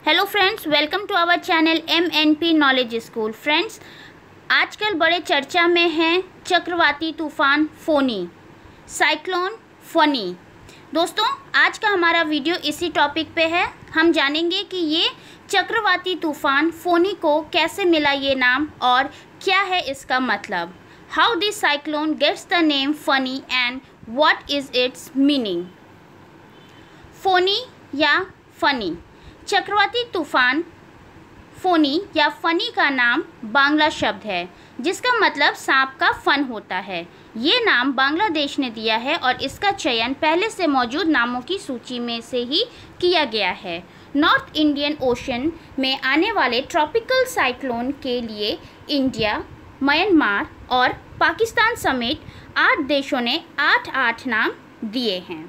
Hello friends, welcome to our channel MNP knowledge school. Friends, आजकल बड़े चर्चा में हैं चक्रवाती तूफान फोनी, साइक्लोन फनी। दोस्तों, आज का हमारा वीडियो इसी टॉपिक पे है। हम जानेंगे कि ये चक्रवाती तूफान फोनी को कैसे मिला ये नाम और क्या है इसका मतलब। How this cyclone gets the name Fani and what is its meaning. Foni या फनी। चक्रवाती तूफान फोनी या फनी का नाम बांग्ला शब्द है जिसका मतलब सांप का फन होता है। ये नाम बांग्लादेश ने दिया है और इसका चयन पहले से मौजूद नामों की सूची में से ही किया गया है। नॉर्थ इंडियन ओशन में आने वाले ट्रॉपिकल साइक्लोन के लिए इंडिया, म्यांमार और पाकिस्तान समेत 8 देशों ने 8 नाम दिए हैं।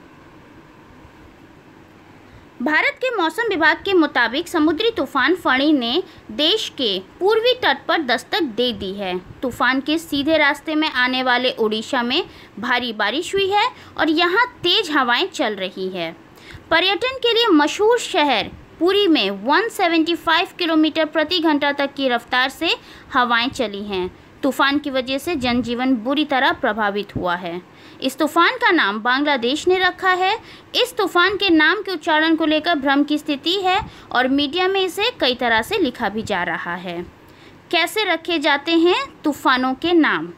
भारत के मौसम विभाग के मुताबिक समुद्री तूफान फनी ने देश के पूर्वी तट पर दस्तक दे दी है। तूफान के सीधे रास्ते में आने वाले उड़ीसा में भारी बारिश हुई है और यहाँ तेज हवाएं चल रही है। पर्यटन के लिए मशहूर शहर पुरी में 175 किलोमीटर प्रति घंटा तक की रफ्तार से हवाएं चली हैं। तूफान की वजह से जनजीवन बुरी तरह प्रभावित हुआ है। इस तूफान का नाम बांग्लादेश ने रखा है। इस तूफान के नाम के उच्चारण को लेकर भ्रम की स्थिति है और मीडिया में इसे कई तरह से लिखा भी जा रहा है। कैसे रखे जाते हैं तूफानों के नाम।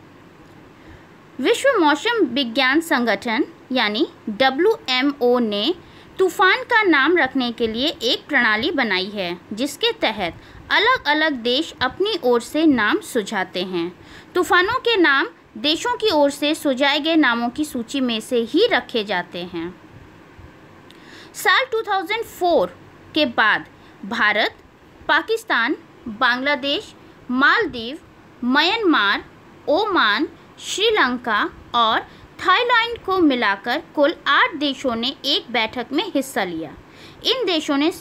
विश्व मौसम विज्ञान संगठन यानी WMO ने तूफान का नाम रखने के लिए एक प्रणाली बनाई है जिसके तहत अलग अलग देश अपनी ओर से नाम सुझाते हैं। तूफानों के नाम देशों की ओर से सुझाए गए नामों की सूची में से ही रखे जाते हैं। साल 2004 के बाद भारत, पाकिस्तान, बांग्लादेश, मालदीव, म्यांमार, ओमान, श्रीलंका और थाईलैंड को मिलाकर कुल 8 देशों ने एक बैठक में हिस्सा लिया। इन देशों ने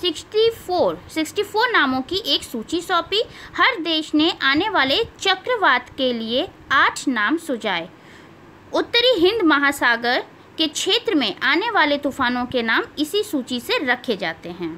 64 नामों की एक सूची सौंपी। हर देश ने आने वाले चक्रवात के लिए 8 नाम सुझाए। उत्तरी हिंद महासागर के क्षेत्र में आने वाले तूफानों के नाम इसी सूची से रखे जाते हैं।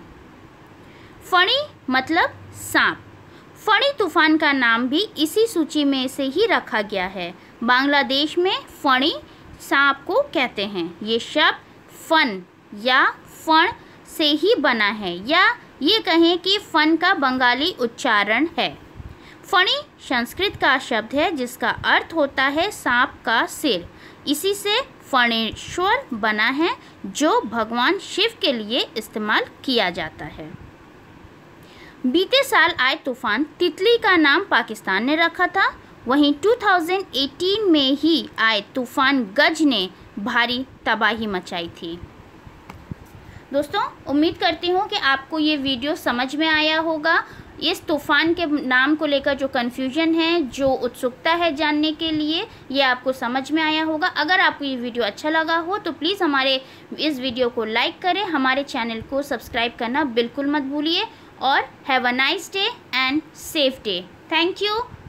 फनी मतलब सांप। फनी तूफान का नाम भी इसी सूची में से ही रखा गया है। बांग्लादेश में फनी सांप को कहते हैं। ये शब्द फन या फण से ही बना है या ये कहें कि फन का बंगाली उच्चारण है। फणी संस्कृत का शब्द है जिसका अर्थ होता है सांप का सिर। इसी से फणेश्वर बना है जो भगवान शिव के लिए इस्तेमाल किया जाता है। बीते साल आए तूफान तितली का नाम पाकिस्तान ने रखा था। वहीं 2018 में ही आए तूफान गज ने भारी तबाही मचाई थी। दोस्तों, उम्मीद करती हूँ कि आपको ये वीडियो समझ में आया होगा। इस तूफ़ान के नाम को लेकर जो कन्फ्यूजन है, जो उत्सुकता है जानने के लिए, ये आपको समझ में आया होगा। अगर आपको ये वीडियो अच्छा लगा हो तो प्लीज़ हमारे इस वीडियो को लाइक करें, हमारे चैनल को सब्सक्राइब करना बिल्कुल मत भूलिए और have a nice day and safe day. Thank you.